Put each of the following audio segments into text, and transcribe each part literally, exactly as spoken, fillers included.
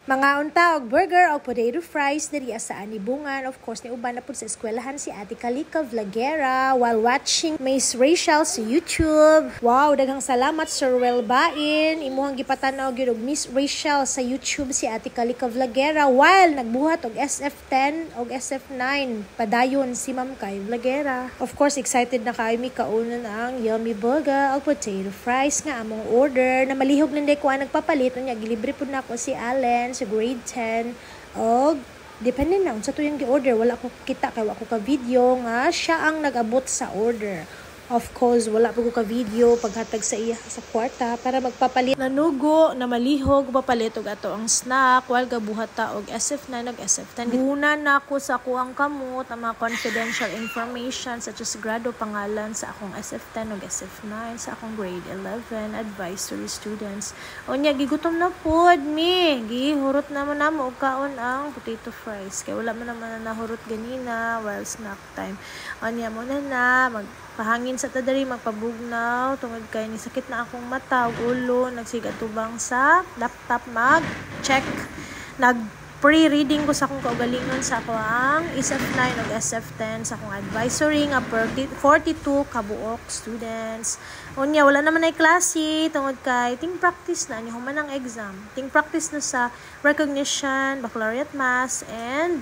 Mga unta og burger o potato fries diri sa Anibungan. Of course, ni uban na pud sa eskwelahan si Ate Kalika Vlogera while watching Miss Rachel sa YouTube. Wow, daghang salamat Sir Well Bain. Imuhang gipatanaw gyud og Miss Rachel sa YouTube si Ate Kalika Vlogera while nagbuhat og S F ten og S F nine. Padayon si Ma'am Kay Vlogera. Of course, excited na kay mi kaunon ang yummy burger o potato fries nga among order na malihog ninday ko ang nagpapalit unya gilibre pud nako si Allen sa grade ten og depende na sa tuyong gi-order wala ko kita kay wala ko ka video nga siya ang nag-abot sa order. Of course, wala po ko ka video paghatag sa iya sa kwarta para magpapalit nanugo na malihog papalit og ato ang snack while gabuhat ta og S F nine og S F ten. Una na ako sa kuang kamot ang mga confidential information such as grado pangalan sa akong S F ten og S F nine sa akong grade eleven advisory students. Unya gigutom na pod mi. Gihurot naman namo og kaon ang potato fries kay wala man naman na nahurot ganina while snack time. Unya mo na na mag pahangin sa tadari magpabugnaw tungod kay ni sakit na akong mata ug ulo nagsigatubang sa laptop mag check nag pre-reading ko sa akong kaugalingon sa ako ang S F nine ug S F ten sa akong advisory nga forty-two kabuok students. Unya wala naman ay klase tungod kay ting practice na ni human ang exam. Ting practice na sa recognition, baccalaureate maths and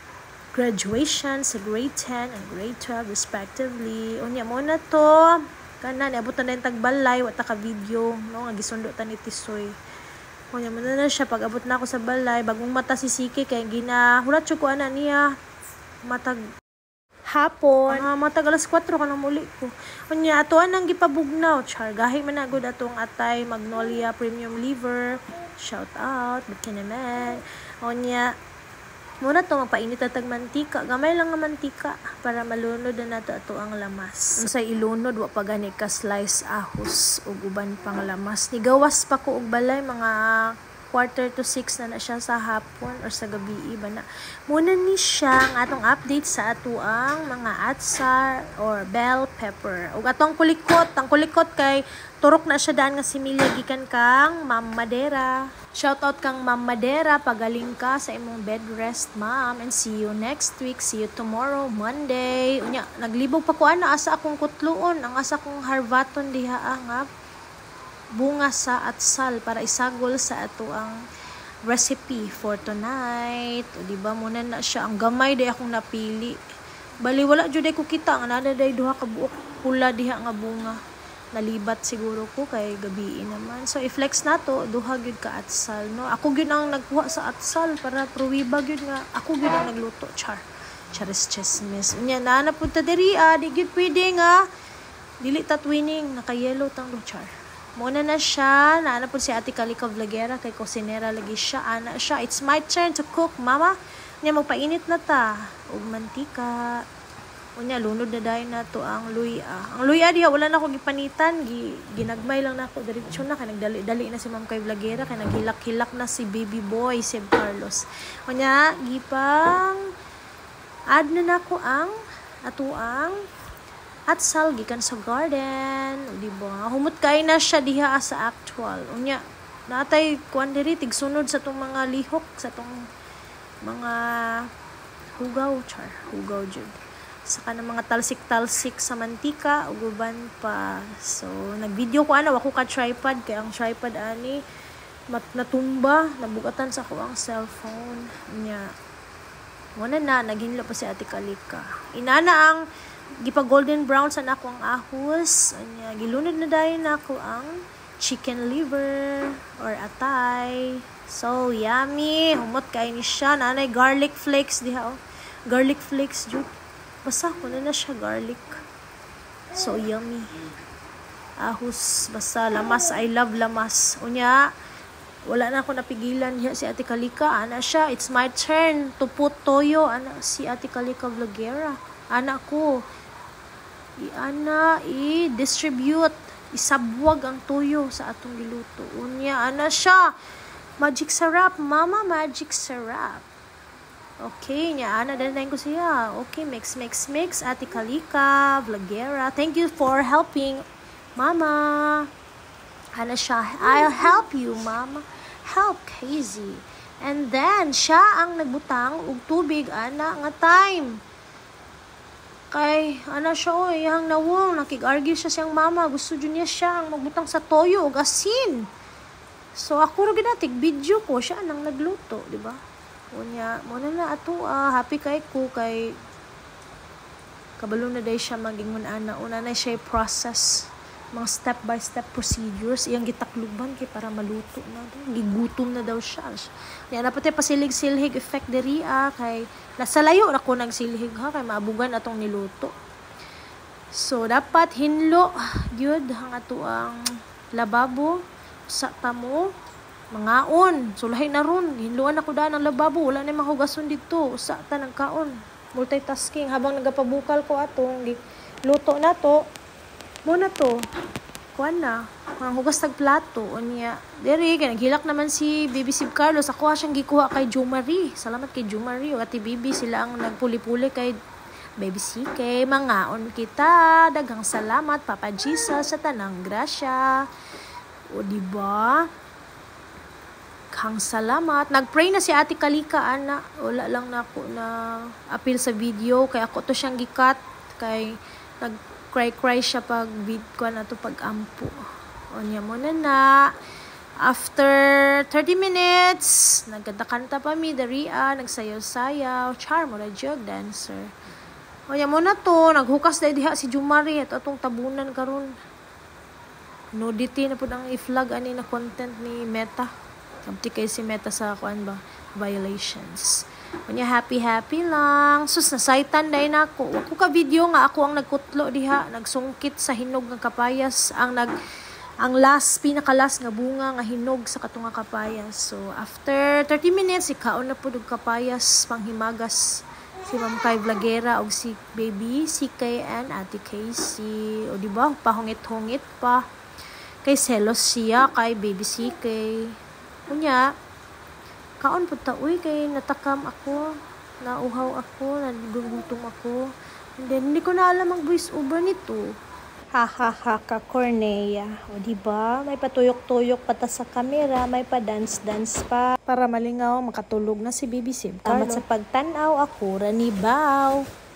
graduation sa grade ten and grade twelve respectively. Unya mo na to kana niabot na din tagbalay wa ta ka video no nga gisundo ta ni Tisoy. Unya mo na, na siya pag abot na ako sa balay bagong mata si Siki kay ginahulat ko ana niya matag hapon ah, matag alas four ka nang muli ko. Unya atoan nang gipabugnaw char gahi man agud atong atay Magnolia Premium Liver shout out bikini man. Unya muna to mapainit at mantika gamay lang nga mantika para malunod na nato ato ang lamas. Unsay ilunod wa pa gani ka slice ahos ug uban pang lamas. Nigawas pa ko og balay mga quarter to six na na siya sa hapon or sa gabi iba na. Muna ni siya ang atong update sa ato ang mga atsar or bell pepper. Ug atong kulikot, ang kulikot kay turok na siya daan nga similya gikan kang Ma'am Madera. Shout out kang Ma'am Madera, pagaling ka sa imong bed rest, ma'am, and see you next week. See you tomorrow, Monday. Unya, naglibog pa ko ana asa akong kutluon, ang asa kong harvaton diha nga bunga sa atsal para isagol sa ato ang recipe for tonight. O diba muna na siya ang gamay day akong napili. Bali wala jud ko kita nga nada day duha ka buok pula diha nga bunga. Nalibat siguro ko kay gabi naman. So i-flex nato duha gyud ka atsal no. Ako gyud ang nagkuha sa atsal para pruwiba gyud nga ako gyud ang nagluto char. Charis chismis. Unya na na pud ta diri ah di gyud pwede nga dili ta twinning naka-yellow tang do char. Muna na siya, naana po si Ate Kalika Vlogera, kay kusinera lagi siya, ana siya. It's my turn to cook, mama. Nya magpainit na ta, ug mantika. Unya, lunod na dahil na to ang luya. Ang luya diha, wala na ako gipanitan, Gi, ginagmay lang na ako, diretso na, kay nagdali-dali na si Ma'am Kay Vlogera, kay naghilak-hilak na si baby boy, si Carlos. Unya, gipang, add na na ko ang, atuang, at sal gikan sa garden, di ba? Humot kay na siya diha sa actual. Unya, natay kuan diri tigsunod sa tong mga lihok, sa tong mga hugaw char, hugaw jud. Saka ng mga talsik-talsik sa mantika, uguban pa. So, nag-video ko ana, wako ka tripod kay ang tripod ani mat natumba, nabugatan sa ko ang cellphone. Unya, wala na naghinlo pa si Ate Kalika. Inana ang gipa golden brown sa nako ang ahos. Anya gilunod na dayon nako ang chicken liver or atay. So yummy. Humot kay ni siya. Nanay garlic flakes diha oh. Garlic flakes jud. Basta ko na na siya garlic. So yummy. Ahos basta lamas. I love lamas. Unya wala na ako napigilan diha si Ate Kalika. Ana siya. It's my turn to put toyo. Ana si Ate Kalika Vlogera. Ana ko i-ana i-distribute isabwag ang tuyo sa atong giluto. Unya ana siya magic syrup, mama, magic syrup. Okay, nya ana din ko siya. Okay, mix mix mix Ate Kalika Vlogera. Thank you for helping, mama. Ana siya. I'll help you, mama. Help, Casey. And then, siya ang nagbutang og tubig, ana, nga time. Kay, ana siya, o, iyang nawong, nakig-argue siya siyang mama, gusto dyan niya siya ang magbutang sa toyo og asin. So, ako rin ginatig, video ko, siya nang nagluto, di ba? Unya, muna na ato, ah, happy kay ko, kay kabalo na day siya magingon ana. Una na siya process mga step-by-step procedures. Iyang gitakluban kay para maluto na. Gigutom na daw siya. Yan na pati pasilig-silhig effect diri ah. Kay nasa layo na ko nagsilhig ha. Kay maabugan atong niluto. So, dapat hinlo. Gyud ang ato ang lababo. Sa tamo. Mangaon. Sulahay na ron. Hinluan ako daan ang lababo. Wala na mahugason dito. Sa ta ng kaon. Multitasking. Habang nagapabukal ko atong luto na to. Muna to, kuan na, ang hugas tag plato, o niya, dere, naghilak naman si Baby Sib Carlos, ako siyang gikuha kay Jo Marie, salamat kay Jo Marie, o ati Bibi, sila ang nagpuli-puli kay Baby C K, mangaon kita, daghang salamat, Papa Jesus, sa tanang grasya, o diba, kang salamat, nagpray na si Ate Kalika, ana, wala lang na ako na appeal sa video, kay ako to siyang gikat, kay, nag, cry-cry siya pag vid ko na to pag-ampo. O niya muna na. After thirty minutes, nagkanta-kanta pa mi, daria, nagsayaw-sayaw, charm, or a jog dancer. O niya muna to, naghukas na diha si Jumari at atong tabunan karon. Nudity na po ang i-flag ani na content ni Meta. Kamti kay si Meta sa kuan ba? Violations. Kanya happy-happy lang. Sus, nasaitan dahil na ako. Ako ka video nga ako ang nagkutlo diha. Nagsungkit sa hinog ng kapayas. Ang nag ang last, pinaka-last nga bunga nga hinog sa katunga kapayas. So, after thirty minutes, ikaon na po ng kapayas, panghimagas. Si Ma'am Kay Vlagera o si Baby, si Kay and Ate Casey. O diba, pahungit-hungit pa. Kay selos siya, kay Baby si Kay. Kunya, kaon po ta, uy, kay natakam ako, nauhaw ako, nagugutom ako. And then, hindi ko na alam ang voice over nito. Ha ha ha ka, Cornea. O diba, may patuyok-tuyok pata sa kamera, may pa-dance-dance pa. Para malingaw, makatulog na si Baby Sib. Tamat sa pagtanaw, ako ranibaw.